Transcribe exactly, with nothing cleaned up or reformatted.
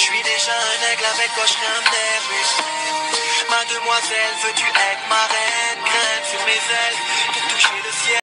suis déjà un aigle avec quoi je serai un nerveux. Ma demoiselle, veux-tu être ma reine? Grimpe sur mes ailes pour toucher le ciel.